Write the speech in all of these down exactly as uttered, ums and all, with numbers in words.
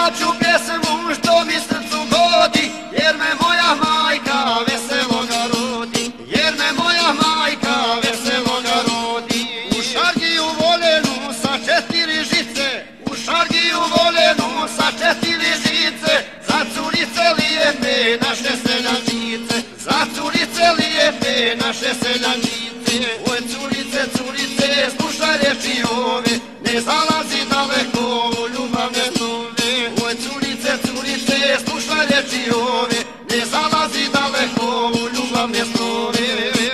Pevaću pjesmu što mi srcu godi, jer me moja majka veselo ga rodi, jer me moja majka veselo ga rodi. U šargiju voljenu sa četiri žice, u šargiju voljenu sa četiri žice, za curice lijepe naše seljačice, za curice lijepe naše seljačice. Oj curice, curice, slušaj riječi ove, ne zalazi daleko u ljubavne snove. Oj curice, curice, slušaj riječi ove, ne zalazi daleko u ljubavne snove.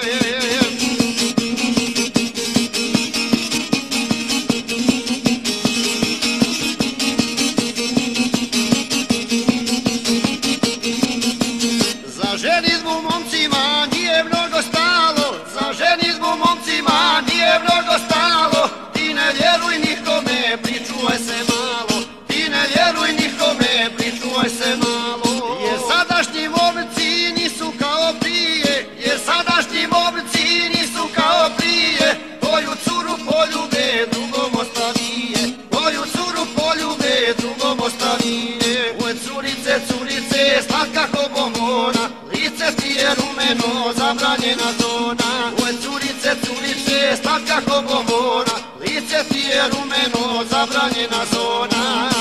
Za ženidbu momcima nije mnogo stalo, za ženidbu momcima nije mnogo stalo. Ti ne vjeruj nikome, pričuvaj se malo, ti ne vjeruj nikome, pričuvaj se malo. Jer sadašnji momci nisu kao prije, jer sadašnji momci nisu kao prije. Tvoju curu poljube, drugom ostavije, tvoju curu poljube, drugom ostavije. Oj curice, curice, slatka ko bombona, lice ti je rumeno, zabranjena zona. Oj curice, curice, slatka ko bombona, lice ti je rumeno, zabranjena zona.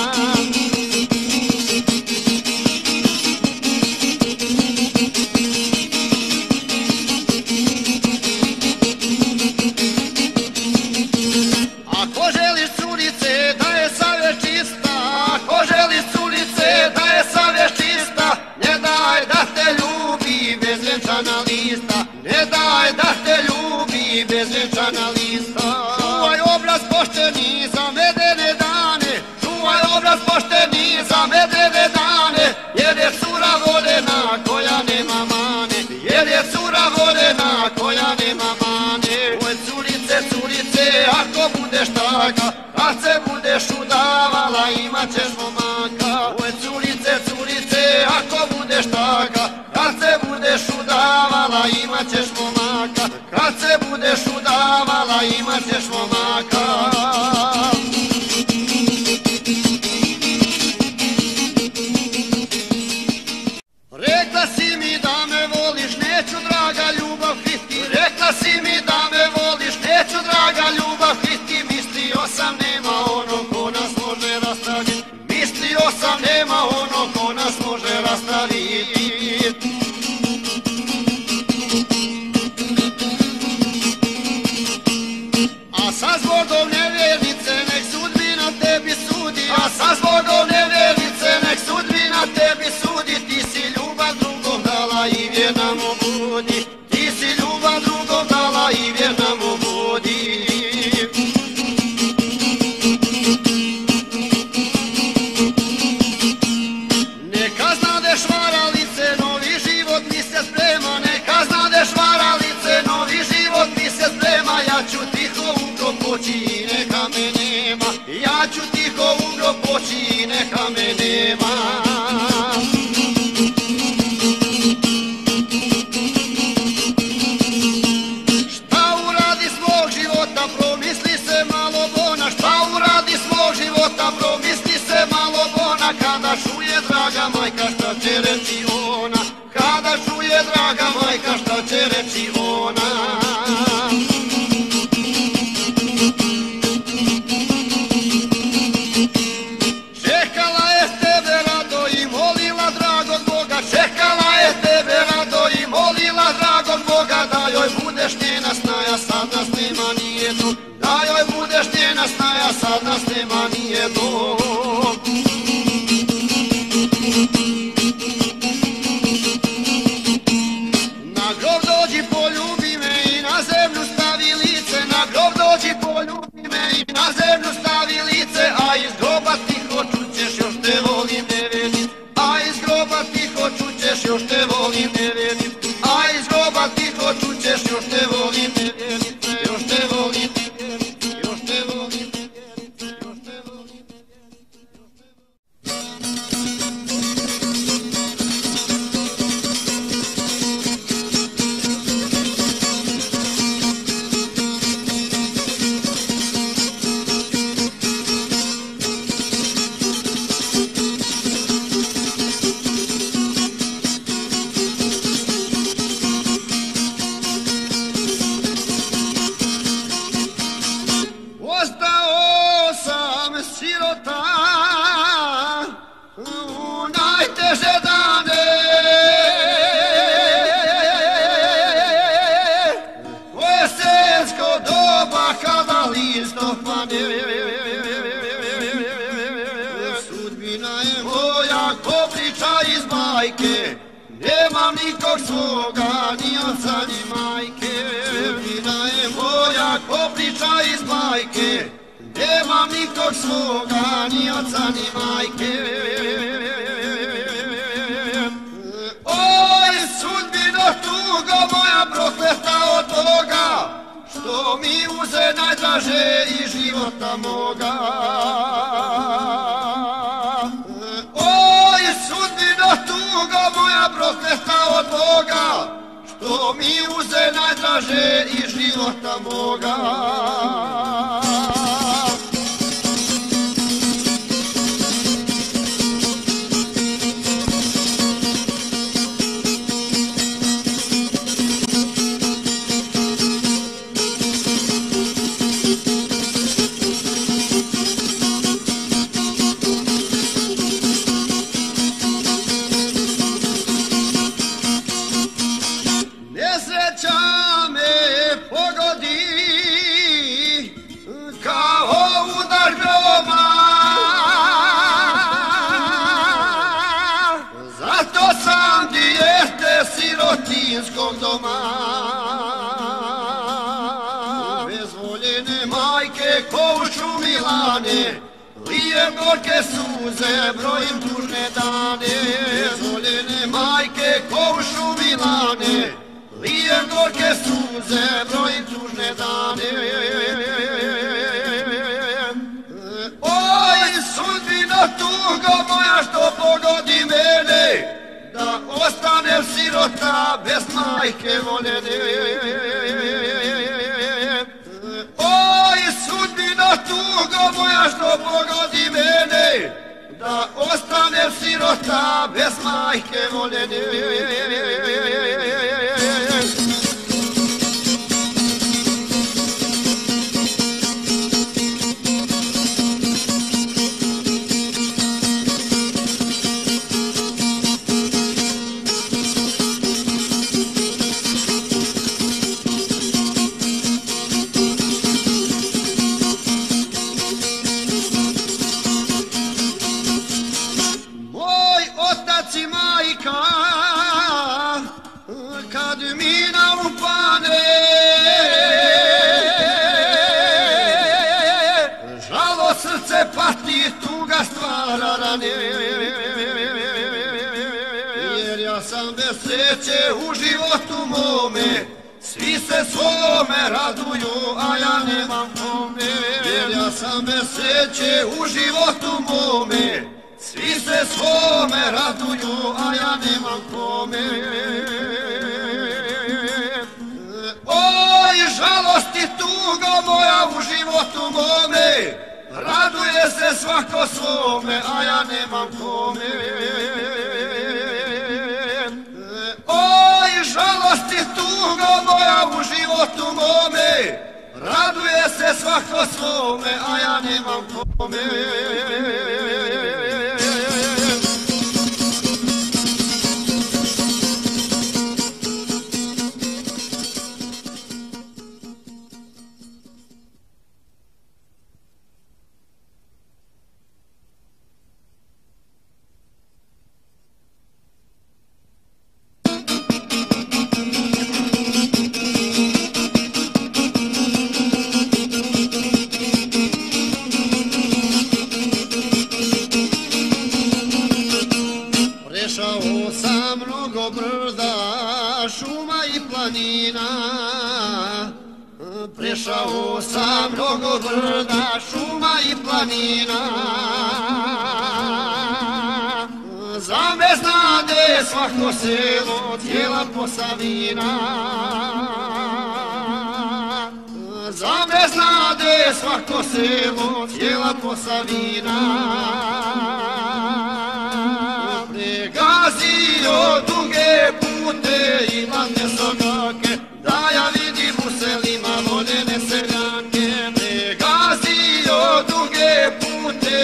Ako želiš curice da je savjest čista, ako želiš curice da je savjest čista, ne daj da te ljubi bez vjenčana lista, ne daj da te ljubi bez vjenčana lista. Čuvaj obraz pošteni za medene dane, čuvaj obraz pošteni za medene dane, jer je cura voljena koja nema mane, jer je cura voljena koja nema mane. Oj curice, curice, ako budeš taka, kad se budeš udavala imat ćeš momaka. Oj curice, curice, ako budeš taka, kad se budeš udavala imat ćeš momaka, kad se budeš udavala imat ćeš momaka. Rekla si mi da me voliš, neću draga ljubav kriti, rekla si mi da me voliš, neću draga ljubav kriti. Mislio sam nema ono ko nas može rastaviti, mislio sam nema ono ko nas može rastaviti. A sa zbogom nevjernice nek sudbina tebi sudi, a sa zbogom nevjernice nek sudbina tebi sudi. Ti si ljubav drugom dala i vjerna mu budi, ti si ljubav drugom dala i vjerna mu budi. Neka znadeš varalice, novi život mi se sprema, neka znadeš varalice, novi život mi se sprema. Ja ću tiho u grob poći i neka me nema, ja ću tiho u grob poći i neka me nema. Šta uradi svog života, promisli se malo bona, šta uradi svog života, promisli se malo bona. Kada čuje draga majka šta će reći ona, kada čuje draga majka šta će reći ona. Čekala je tebe rado i molila dragog Boga, čekala je tebe rado i molila dragog Boga, da joj budeš njena snaja, sad nas nema nijednog, da joj budeš njena snaja, sad nas nema nijednog. Na grob dođi poljubi me i na zemlju stavi lice, na grob dođi poljubi me i na zemlju stavi lice, a iz groba tiho čućeš još te volim nevjernic, a iz groba tiho čućeš još te volim nevjernic, a iz groba tiho čućeš još te volim nevjernice, još te volim nevjernice, još te volim nevjernice, još te volim nevjernice. sirota u najteže dane, koje sensko doba kada listo pane. Sudbina je moja ko priča iz bajke, nemam nikog svoga, ni oca ni majke. Sudbina je moja ko priča iz bajke, nemam nikog svoga, ni oca ni majke. Oj, sudbino tugo moja prokleta od Boga, što mi uze najdraže iz života moga. Oj, sudbino tugo moja prokleta od Boga, što mi uze najdraže iz života moga. Sirotinskog doma, bezvoljene majke kovuču milane, lijem gorke suze, brojim tužne dane. Bezvoljene majke kovuču milane, lijem gorke suze, brojim tužne dane. Oj, sudbino tugo moja što pogodi mene, da ostanem sirota bez majke voljene. Oj, sudbino tugo moja što pogodi mene, da ostanem sirota bez majke voljene. Kad mi naupane žalo srce pati, tuga stvara rane. Jer ja sam bez sreće u životu mome, svi se svome raduju, a ja nemam kome. Jer ja sam bez sreće u životu mome, svi se svome raduju, a ja nemam kome. Oj, žalosti tugo moja u životu mome, raduje se svako svome, a ja nemam kome. Oj, žalosti tugo moja u životu mome, raduje se svako svome, a ja nemam kome. Prešao sam mnogo brda, šuma i planina. Prešao sam mnogo brda, šuma i planina. Za me znade svako selo, cijela Posavina. Za me znade svako selo, cijela Posavina. Pregazio duge pute i ladne sokake, da ja vidim u selima voljene seljake. Pregazio duge pute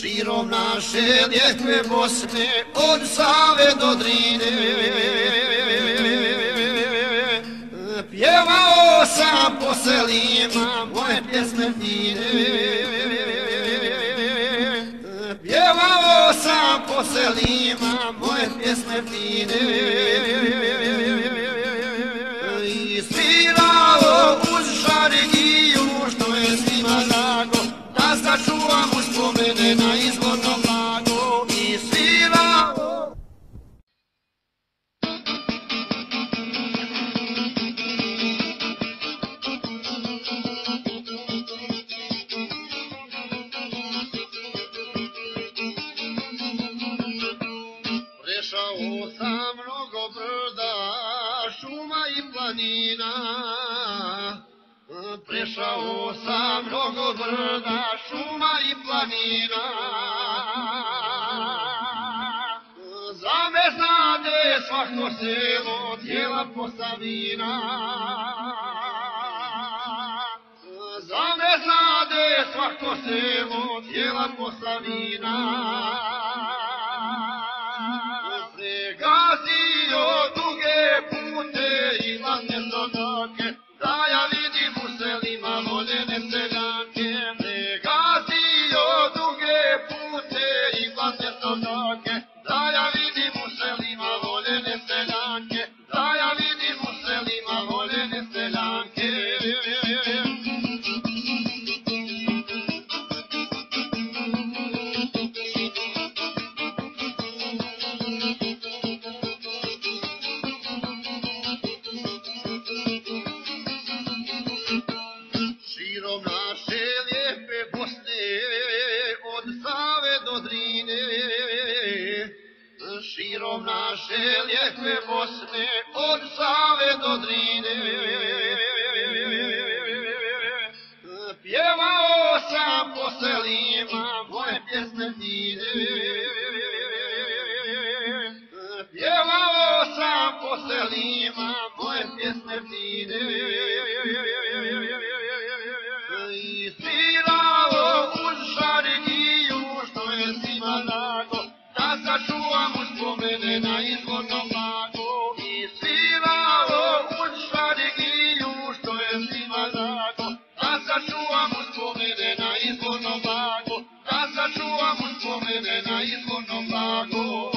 širom naše lijepe Bosne, od Save do Drine. Pjevao sam po selima moje pjesme fine, pjevao sam po selima moje pjesme fine, i svirao uz Šarigiju, što je svima drago, da sačuvam uspomene na izvorno blago. I svirao prešao sam mnogo brda, šuma i planina, prešao sam mnogo brda, šuma i planina. Za me znade svako selo, cijela Posavina. Za me znade svako selo, cijela Posavina. Pregazio duge pute i ladne stodoke, da ja vidim u selima voljene seljanke. Pregazio duge pute i ladne stodoke, da ja vidim u selima voljene seljanke, da ja vidim u selima voljene seljanke. Širom naše lijepe Bosne, od Save do Drine, širom naše lijepe Bosne, od Save do Drine. Pjevao sam po selima moje pjesme fine, pjevao sam po selima moje pjesme fine, i svirao uz Šarigiju, što je svima drago, da sačuvam uspomene na izvorno blago. I svirao uz Šarigiju, što je svima drago, da sačuvam uspomene na izvorno blago, da sačuvam uspomene na izvorno blago.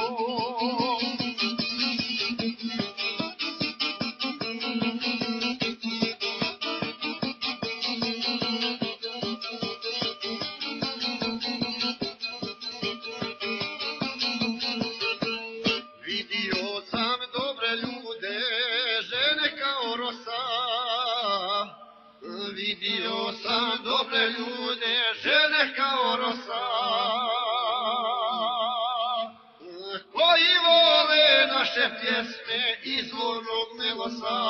Vidio sam dobre ljude, žene kao rosa, vidio sam dobre ljude, žene kao rosa, koji vole naše pjesme izvornog melosa,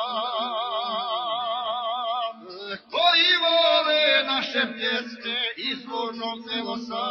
koji vole naše pjesme izvornog melosa.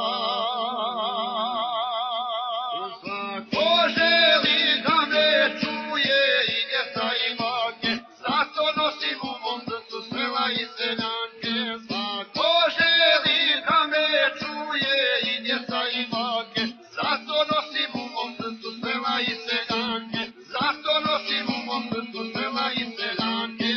Svako želi da me čuje i djeca i bake, zato nosim u mom srcu sela i seljanke. Svako želi da me čuje i djeca i bake, zato nosim u mom srcu sela i seljanke, zato nosim u mom srcu sela i seljanke.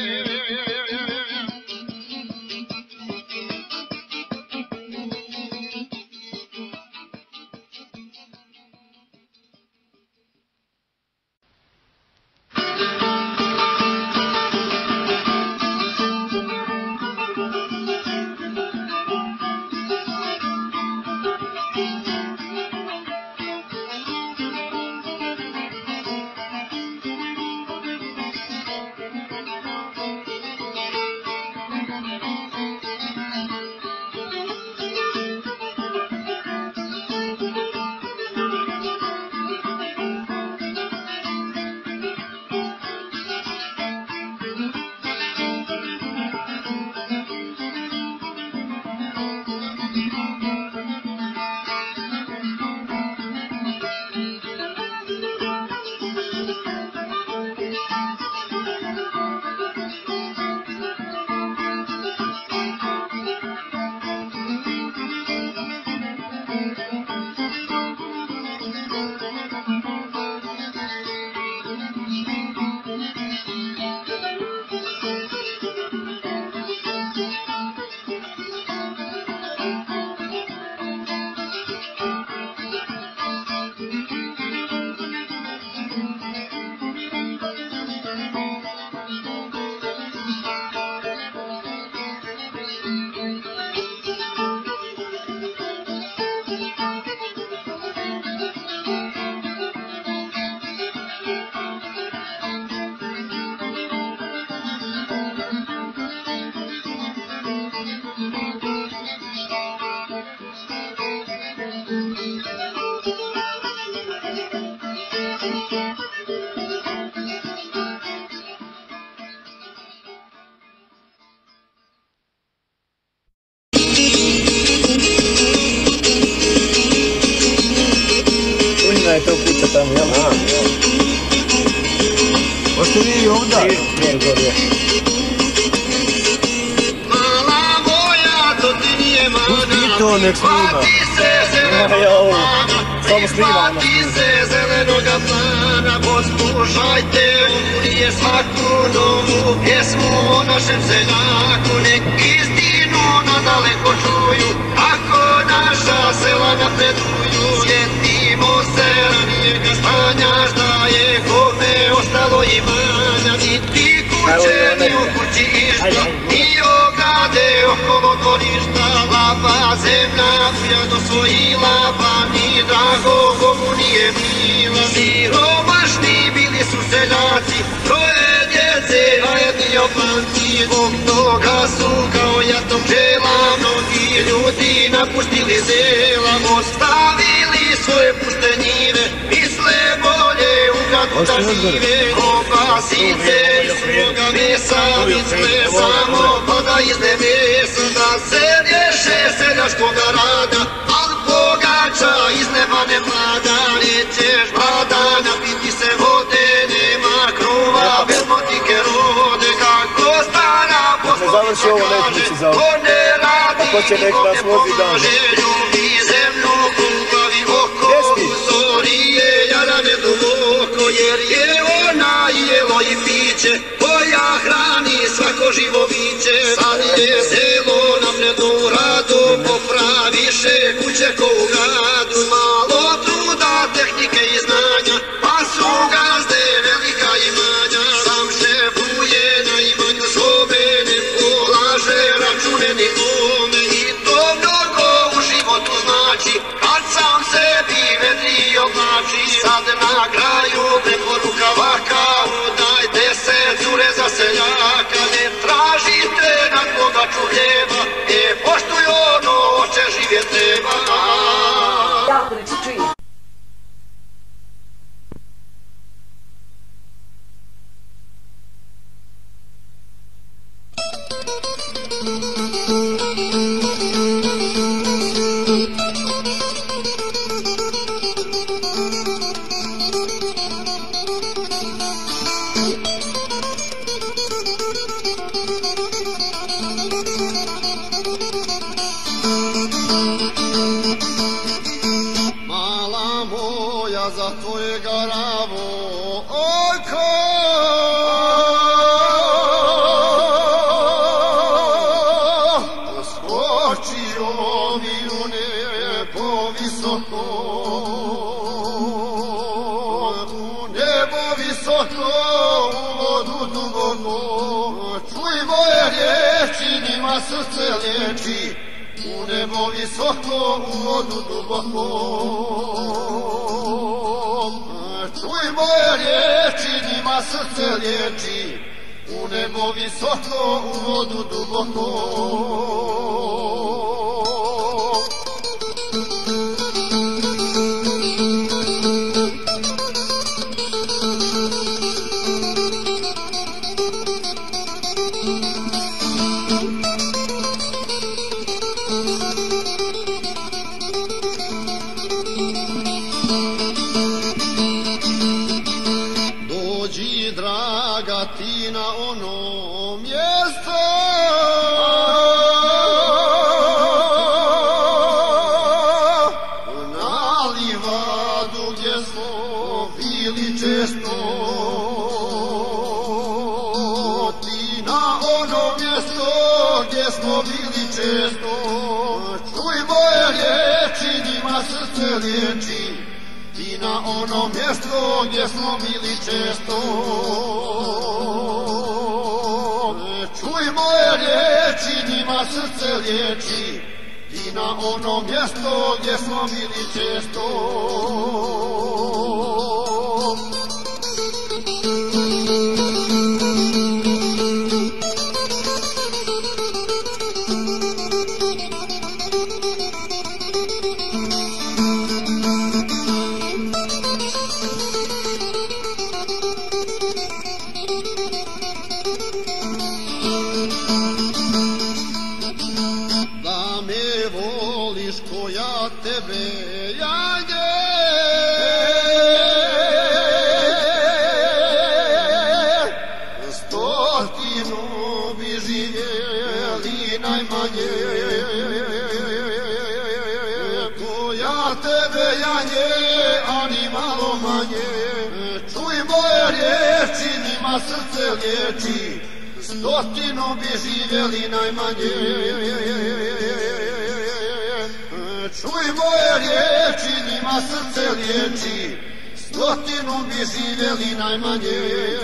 je to kuća tamo, jel? A, jel. Hoćete vi ovdje? Nije gore. Mala moja, to ti nije mana. Pusti to, nek snima. Hvati se zelenog plana. Samo snima. Hvati se zelenoga plana. Poslušajte, ovo nije svaku novu pjesmu o našem seljaku. Nek istinu nadaleko čuju, ako naša sela napreduju. Sjetimo se ranijega stanja, šta je kome ostalo imanja. Niti kuće, ni u kući išta, ni ograde okolo dvorišta. Lapa zemlja ujado svojila, pa ni drago Bogu nije mila. Siromašni bili su seljaci, troje djece, a jedni opanci. Zbog toga su kao jatom pčela mnogi ljudi napustili sela. Ostavili svoje puste njive, misle bolje u gradu da žive. Kobasice iz svoga mesa, misle samo pada iz nebesa. Da se rješe seljačkoga rada, al bogača iz neba ne pada. Nećeš vlada, napiti se vode, nema krova, bez motike rode. Kako stara poslovica kaže, ko ne radi, niko ne pomaže. Ljubi zemlju, kupavi oko, zorije, jarane duboko, jer je ona jelo i piće, koja hrani svako živo biće. Sad je selo napredno u radu, popraviše kuće ko u gradu. Malo truda, tehnike i znanja, pa su gazde velika imanja. Sam šefuje na imanju svome, ne polaže račune nikome. I to mnogo u životu znači, kad sam sebi vedri oblači. Sad na kraju preporuka vaka, udajte se cure za seljaka. Ne tražite na bogaču hljeba, e poštuj ono oče živjet treba. Jako reći čujem. Mala moja za tvojega ravo oko, skočio mi u nebo visoko, u nebo visoko, u vodu duboko. Čuj moje riječi, njima srce liječi, u nebo visoko, u vodu duboko. Čuj moje riječi, njima srce liječi, u nebo visoko, u vodu duboko. Dođi draga ti na ono mjesto, na livadu gdje smo bili često. Ti na ono mjesto gdje smo bili često. Čuj moje riječi, njima srce liječi, ti na ono mjesto gdje smo bili često. Čuj moje riječi, njima srce liječi, ti na ono mjesto gdje smo bili često. Da me voliš ko ja tebe, ja nje. za tebe janje, a ni malo manje. Čuj moje riječi, njima srce liječi, stotinu bi živjeli najmanje. Čuj moje riječi, njima srce liječi, stotinu bi živjeli najmanje.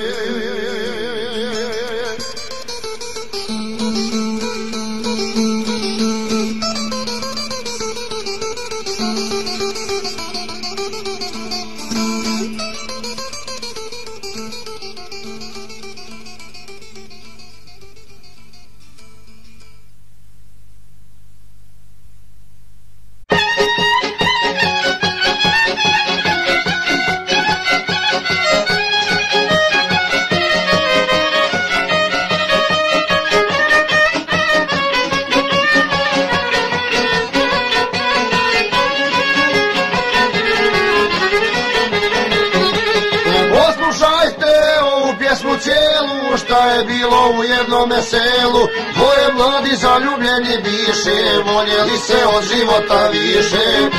Šta je bilo u jednome selu, dvoje mladi zaljubljeni biše, voljeli se od života više.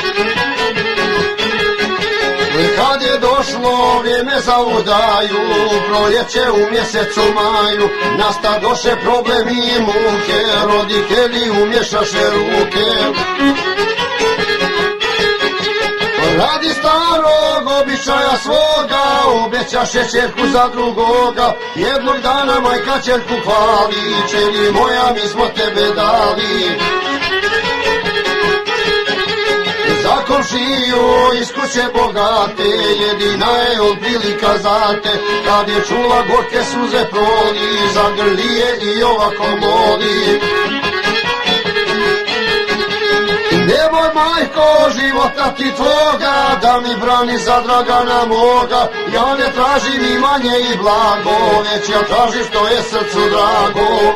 Kad je došlo vrijeme za udaju, proljeće u mjesecu maju, nastadoše problemi i muke, roditelji umješaše ruke. Radi starog običaja svoga, obećaše čerku za drugoga. Jednog dana majka čerku hvali, čeri moja mi smo tebe dali. Za komšiju iz kuće bogate, jedina je od prilika zate. Kad je čula gorke suze proli, zagrli je i ovako moli. Nemoj majko života ti tvoga, da mi brani za Dragana moga. Ja ne tražim imanje i blago, već ja tražim što je srcu drago.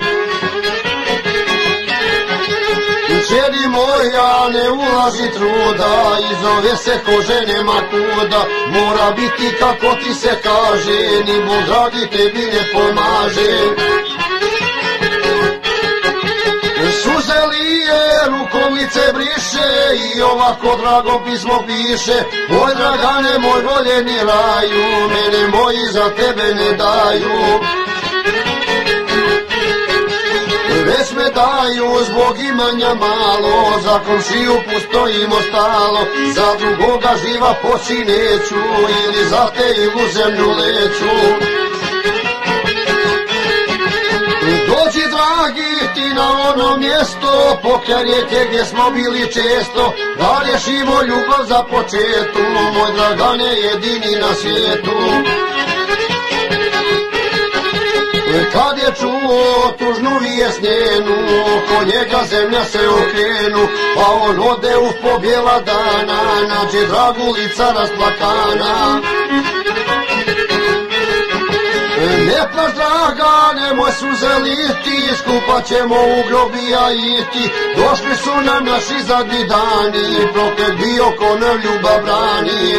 Čeri moja ne ulaži truda, iz ove se kože nema kuda. Mora biti kako ti se kaže, ni Bog dragi tebi ne pomaže. Suze lije, rukom lice briše i ovako drago pismo piše. Moj Dragane, moj voljeni raju, mene moji za tebe ne daju. Već me daju zbog imanja malo, za komšiju pustojimo stalo. Za drugoga živa poći neću, ili za te ilu zemlju leću. Dođi dragi ti na ono mjesto, pokraj rijeke gdje smo bili često, da rješimo ljubav za početu, moj Dragane jedini na svijetu. Kad je čuo tužnu vijest njenu, oko njega zemlja se okrenu, pa on ode u pobjela dana, nađe dragu lica rasplakana. Ne plaš draga, nemoj suze liti, skupat ćemo u grobija iti. Došli su nam naši zadnji dani, proklet bio ko nam ljubav brani.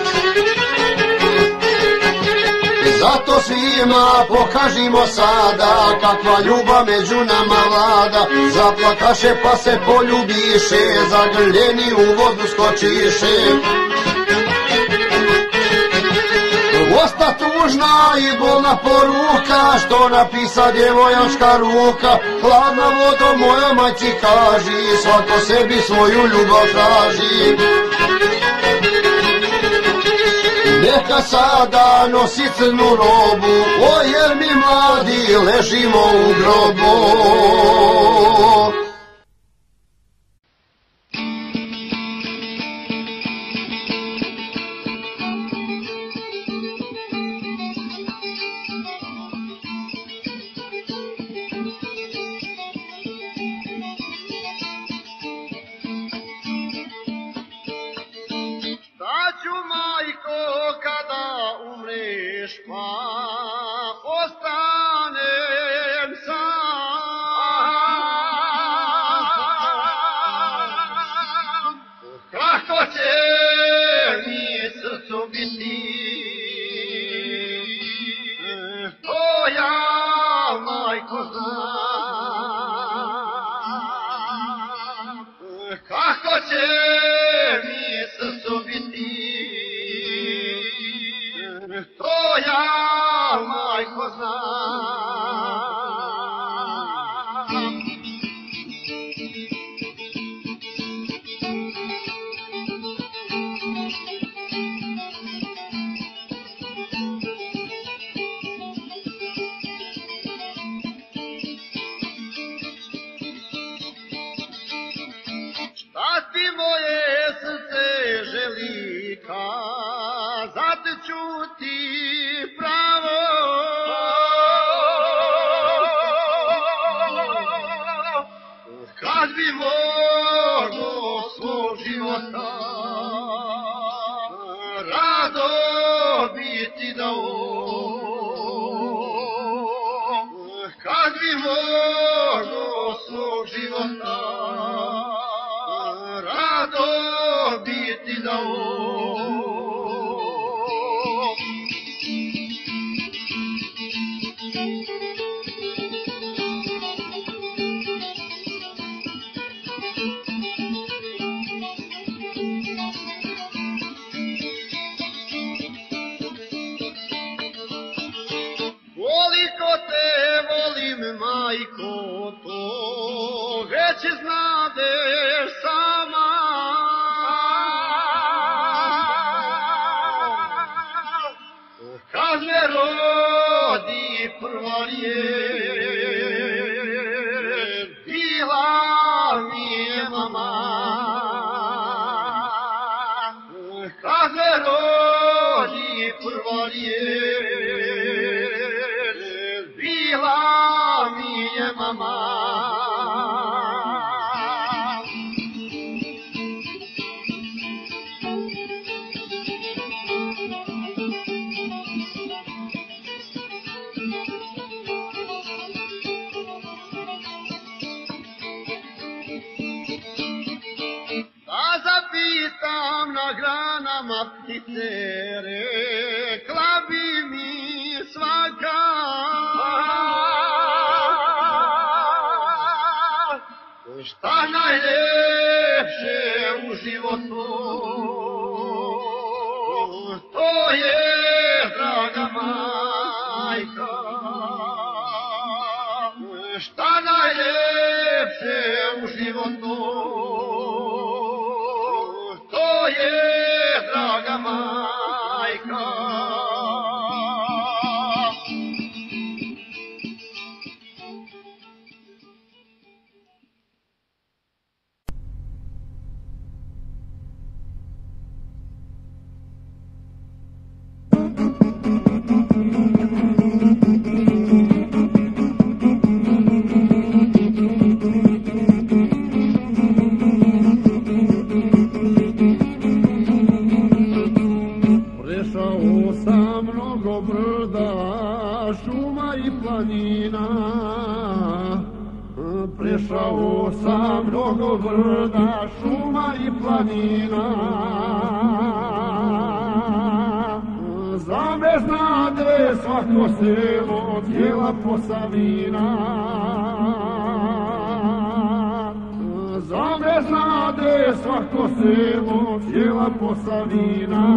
Zato svima pokažimo sada, kakva ljubav među nama vlada. Zaplakaše pa se poljubiše, zagrljeni u vodu skočiše. Osta tužna i bolna poruka, što napisa djevojačka ruka. Hladna vodo moja majci kaži, svako sebi svoju ljubav traži. Neka sada nosi crnu robu, o jer mi mladi ležimo u grobu. Pa ostanem sam, kako će mi srcu biti, to ja, majko, znam, kako će mi ti dao, kad bi mogo svog života rado bi ti dao. Koliko te volim, majko, to već znadeš sama. Kad me rodi prva riječ, bila mi je mama. Kad me rodi prva riječ, bila mi je mama. Da zapitam na granama ptice, rekla bi mi svaka. Šta najljepše u životu, to je, draga majka. Šta najljepše u životu, to je, draga majka. Prešao sam mnogo brda, šuma i planina. Prešao sam mnogo brda, šuma i planina. Za me znade svako selo, cijela Posavina. Za me znade svako selo, cijela Posavina.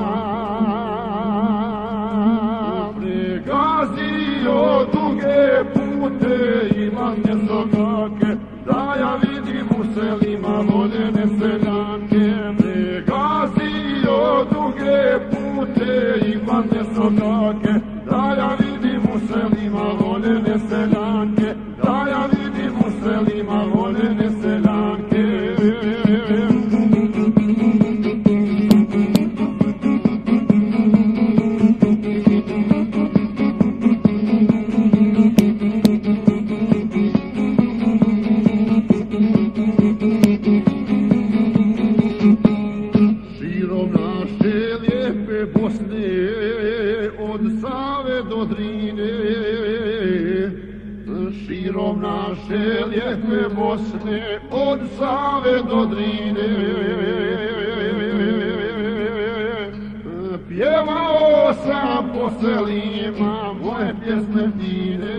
Pregazio duge pute i ladne sokake, da ja vidim u selima voljene seljanke. Pregazio duge pute i ladne sokake, da ja vidim u selima voljene seljanke, da ja vidim u selima voljene seljanke. Širom naše lijepe Bosne, od Save do Drine, širom naše lijepe Bosne, od Save do Drine, pjevao sam po selima moje pjesme fine.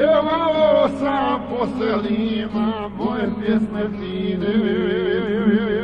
Pjevao sam po selima moje pjesme fine.